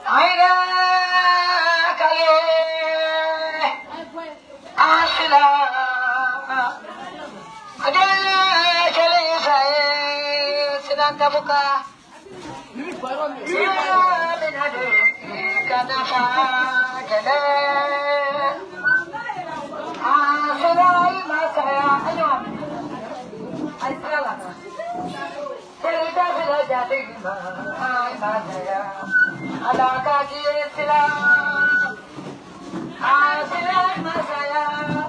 Aida kale asila adele kale sai sidanta buka ya benade kana kale asila masaya ayo asila Serita sila jadi mana saya ala kaki sila asila masaya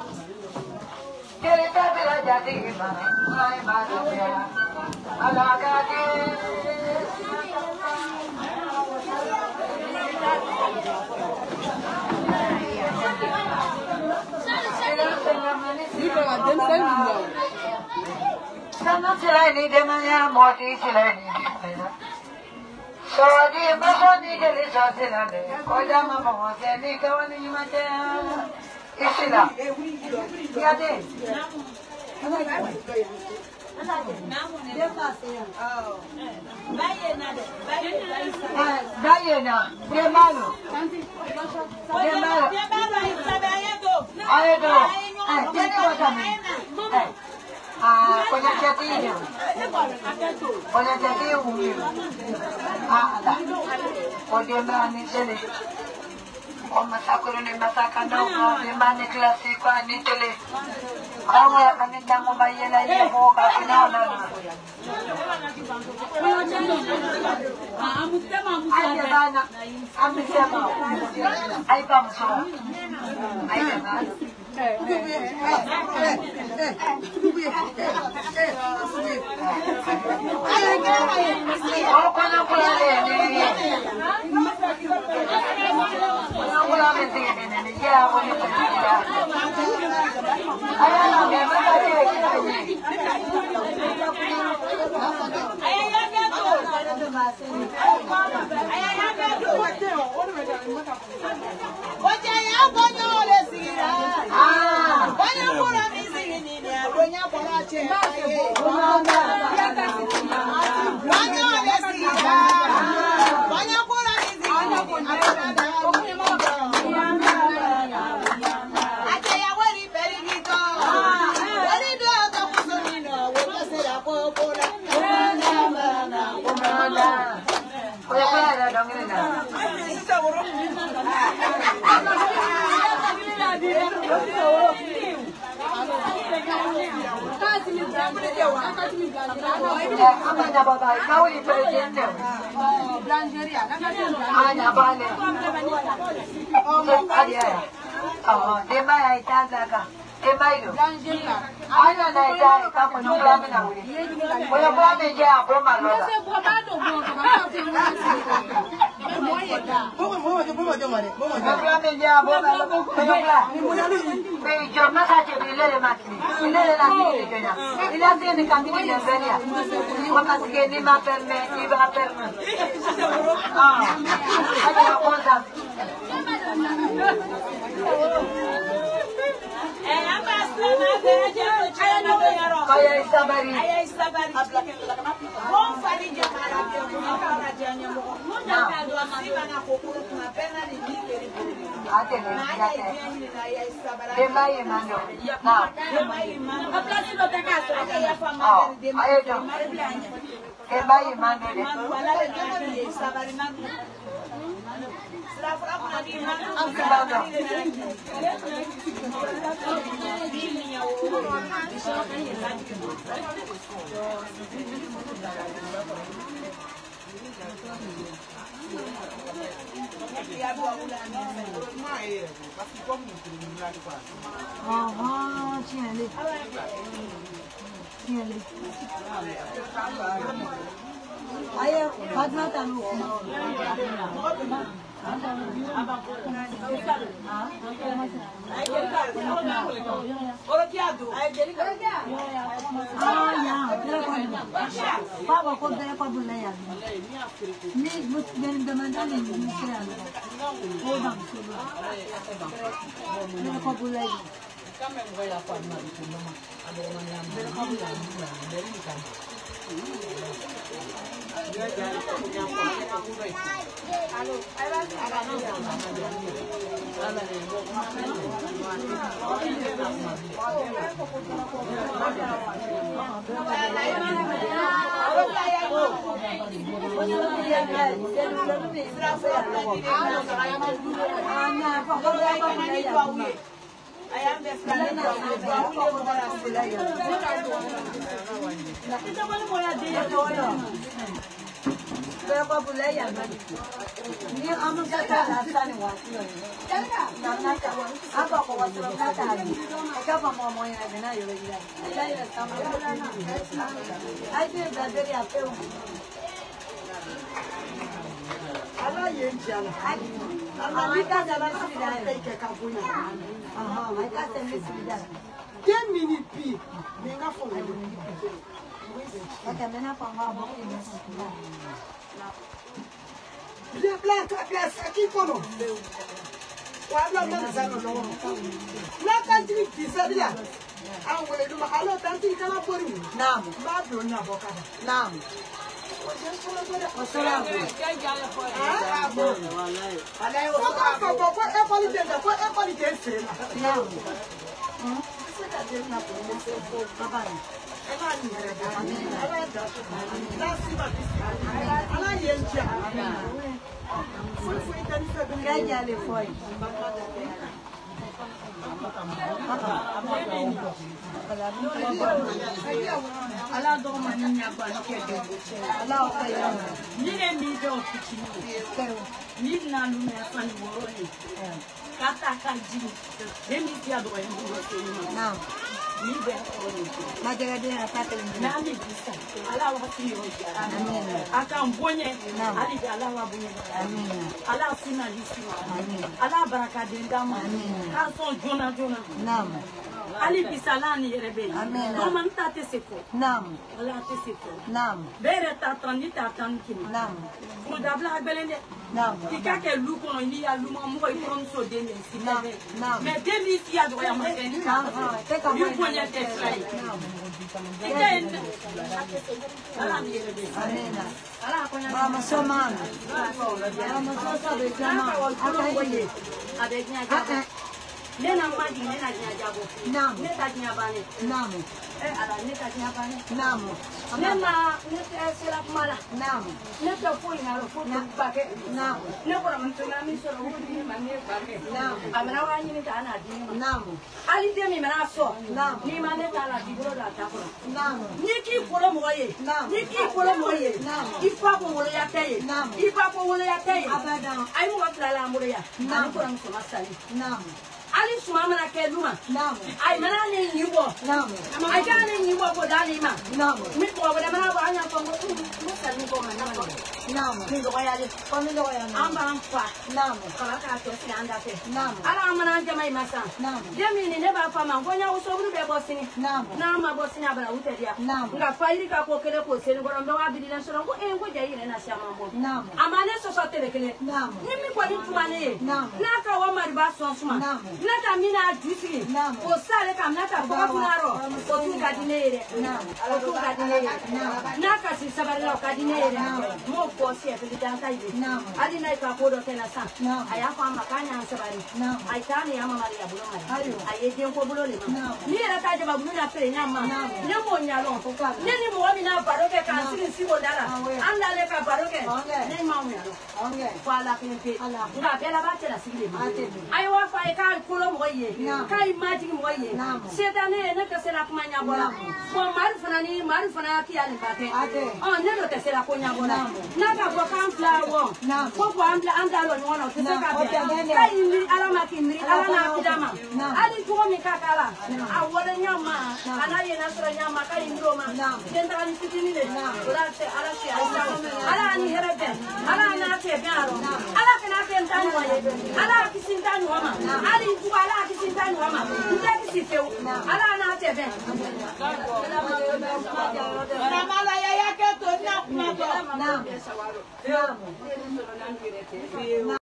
Serita sila jadi mana saya ala kaki Sana silai ni demanya moti silai ni demanya. Soadi masani kali sasila ni. Koja mama waseni kawani macam isila. Ya deh. Bayena, dia malu. Ayo tu. Jadi macam ni. Punya jadi umi. Ada. Dia mana sini? Masakan ni masakan dong. Dia mana klasik ni cile. Kamu yang kami jangan bayar lagi. Kau kasi na. Ayo mana? Ambil siapa? Ayo kamu semua. Ayo mana? Apa bapa? Kau ini presiden. Anak balik. Ada. Oh, dia mai jaga kah? Dia mai tu. Anak naik jaga kamu nunggu mana? Boleh buat meja apa malu? Jomma saja bila le mati, bila le lagi kerja. Bila dia ni kami ni beria. Kau masih ni makan me, iba perme. Ada apa dah? Kaya isabari. Bom fali dia maravilha, como cara de animo. Muita pessoa acima na cultura na perna de líder. Até demai mano. Não. Demai mano. A placa não tem casa. Aí a família de demai. Demai mano. Wala le kama ni isabari mano. Sila fura kuna di mano. Amkabano. Ayah, Fatma tahu. Papa kau dah apa boleh ya? Ni bukan demandan ni mesti. Oh bang, ni apa boleh? Kami boleh apa nak itu nama. Ada orang yang beri kan. I am the standing Ali bisalani rebe. Comment t'as testé quoi? Nam. Allah testé quoi? Nam. Bere t'attendit kini. Nam. Pour d'abord belende. Nam. Tika ke lu kono ni ya lu mo ko ikom so dene si bebe. Nam. Mais demi si ya do ya makeni. Nam. Yu ponya te fly. Nam. Tika Allah ni rebe. Amen. Allah konya. Mama so man. Mama so be jama. Allah woye. Avec nya jabo. Nena maji nena jabo. Nam. Neta nyabane. Nam. Ala neta nyabane. Nam. Nena neta sela mala. Nam. Neta foi na ro foi bake. Nam. Ne ko na mtuna mi so ro wudi ma ne bake. Nam. Amana wa nyi neta na di. Nam. Ali de mi mana so. Nam. Ni ma neta la di bro la ta ko. Nam. Ni ki folo mo ye. Nam. Ni ki folo mo ye. Nam. Ifa ko mo ya taye. Nam. Ifa ko mo ya taye. Abadan. Ai mo wa la mo ya. Nam ko na so masali. Nam. Ali suma mana ke luma. Naam. Ai mana ni nyubo. Naam. Ai ga ni nyubo ko dali ma. Naam. Mi ko ba mana ba anya ko mo sa ni ko ma naam. Naam. Ni do ya le. Ko ni do ya na. Amba amfa. Naam. Kala ka to si anda te. Naam. Ala mana jama i masa. Naam. Demi ni ne ba fa ma ko nya uso buru be bosini. Naam. Na ma bosini abala ute dia. Naam. Nga fairi ka ko kele ko se ni ko ndo wa bi na so ko en ko jayi ne na sia ma mo. Naam. Amane so so tele kele. Naam. Ni mi ko ni tumane. Naam. Na ka wa mari ba so suma. Naam. Nata mina jusi o sale kam nata ko kunaro o tu kadinere o tu kadinere naka si sabara kadinere mo ko si e danta ibe ali na ka ko do tena sa aya ko makanya sabari ai tani ama maria bulo mari ai je ko bulo le ni era ka je babulo na fere nyama ne mo nyalo ne ni mo mi na baroke kan si mo dara anda le ka baroke ne ma mo nyalo kwa la kente nga bela ba tela sigile ai wa fa ka ko lo moye kai maji moye setane ne ka sera kuma nya bola bo maru fana ki ali bate on ne do te sera ko nya bola na ka bo kan flawo ko ko anda lo no te ka kai mi ala ma ki mi ala na kidama ali ko mi ka kala a wala nya ma ana ye na sera nya ma kai ndo ma den ta ni sitini le ala se ala ni herebe ala na te garo ala kana te ntani moye ala kisintani wama ali ku ala kisintani wama ndaki sifeu ala na te be na mala ya yake to na kuma to na